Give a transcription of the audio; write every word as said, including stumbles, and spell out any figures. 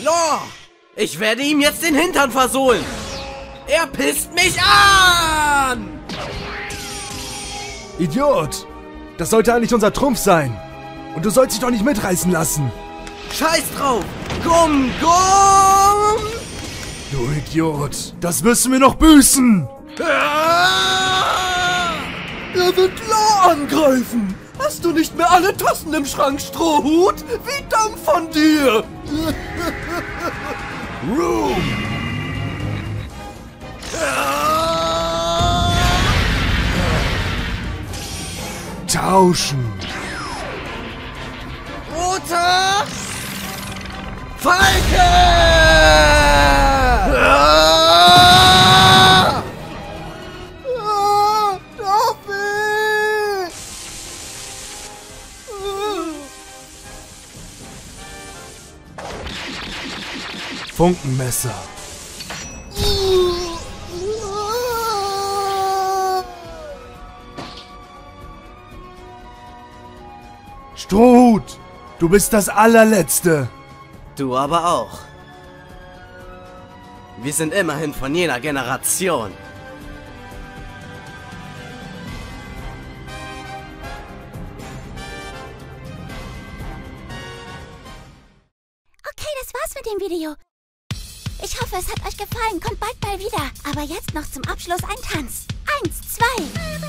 Law! Ich werde ihm jetzt den Hintern versohlen! Er pisst mich an! Idiot! Das sollte eigentlich unser Trumpf sein. Und du sollst dich doch nicht mitreißen lassen. Scheiß drauf! Gumm, gumm! Du Idiot! Das müssen wir noch büßen! Ah! Er wird Law angreifen! Hast du nicht mehr alle Tassen im Schrank, Strohhut? Wie dumm von dir! Room! Ah! Tauschen! Roter Falke! Ah! Ah, Dorfi! Funkenmesser. Strohhut, du bist das allerletzte. Du aber auch. Wir sind immerhin von jener Generation. Okay, das war's mit dem Video. Ich hoffe, es hat euch gefallen. Kommt bald mal wieder. Aber jetzt noch zum Abschluss ein Tanz. Eins, zwei.